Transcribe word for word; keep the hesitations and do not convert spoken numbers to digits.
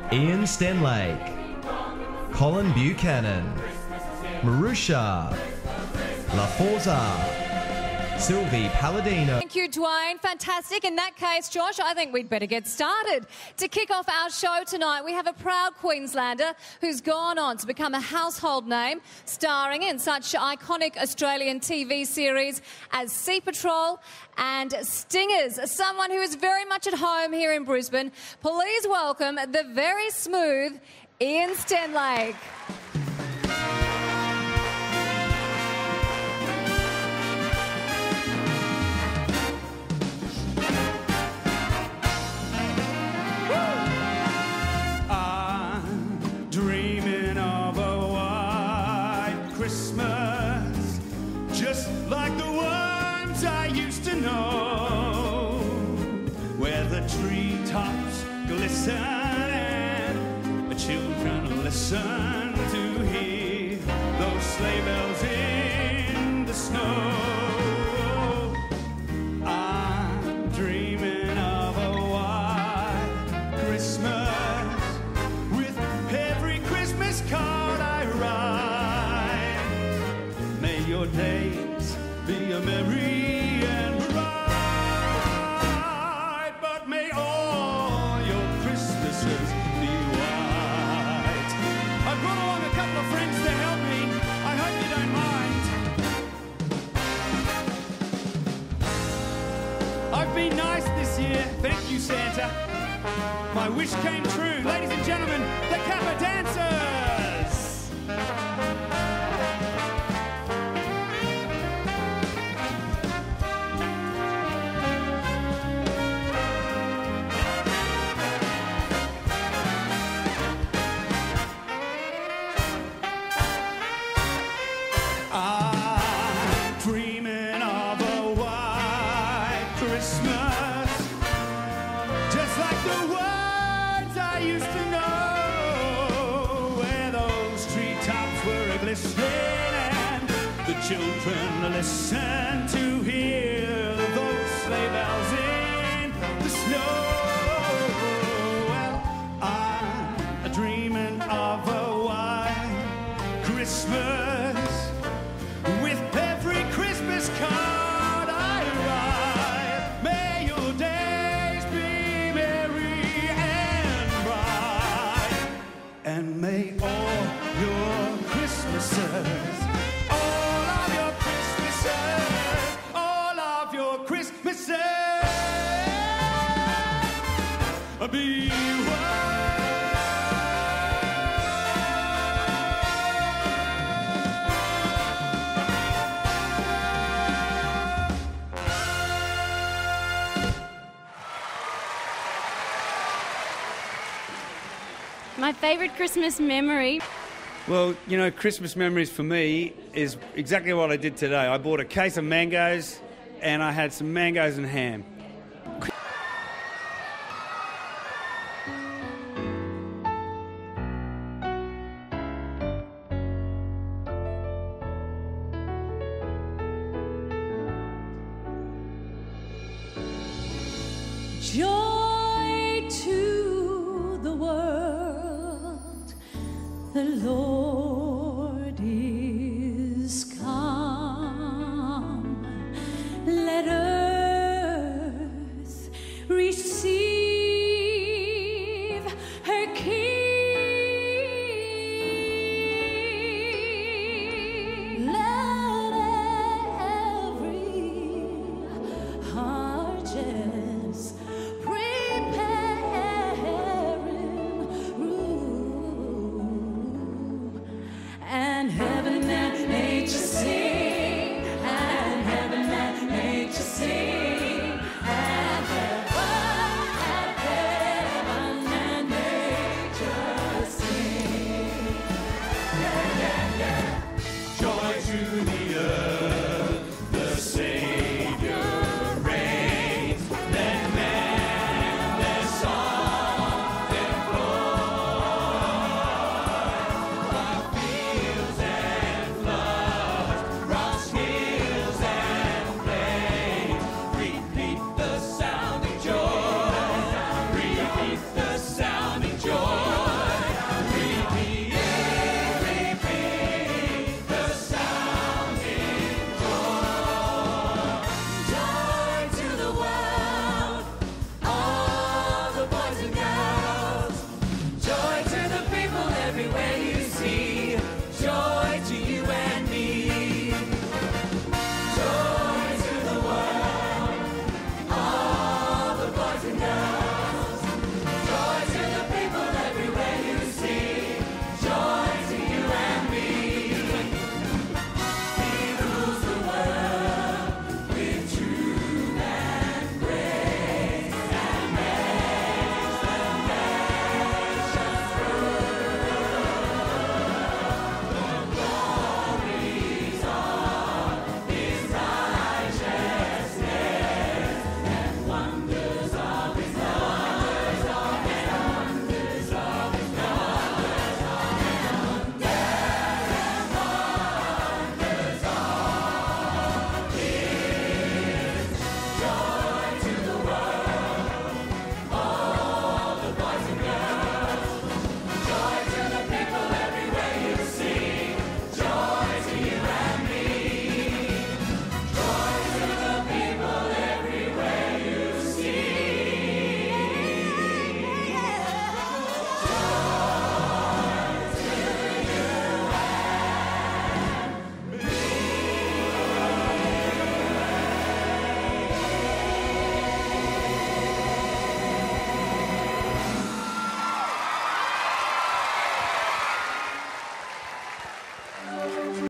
Ian Stenlake, Colin Buchanan, Marusha, La Forza, Sylvie Palladino. Thank you, Dwayne. Fantastic. In that case, Josh, I think we'd better get started. To kick off our show tonight, we have a proud Queenslander who's gone on to become a household name, starring in such iconic Australian T V series as Sea Patrol and Stingers, someone who is very much at home here in Brisbane. Please welcome the very smooth Ian Stenlake. Christmas, just like the ones I used to know, where the treetops glisten and the children listen to hear those sleigh bells in the snow. I'm dreaming of a white Christmas with every Christmas card I write. Your days be a merry and bright, but may all your Christmases be white. I've brought along a couple of friends to help me. I hope you don't mind. I've been nice this year. Thank you, Santa. My wish came true. Ladies and gentlemen, the Kappa Dancers. Children listen to hear those sleigh bells in the snow. Well, I'm dreaming of a white Christmas with every Christmas card I write. May your days be merry and bright, and may all your Christmases be My favourite Christmas memory? Well, you know, Christmas memories for me is exactly what I did today. I bought a case of mangoes and I had some mangoes and ham. Joy to the world, the Lord is come. Let earth receive her King.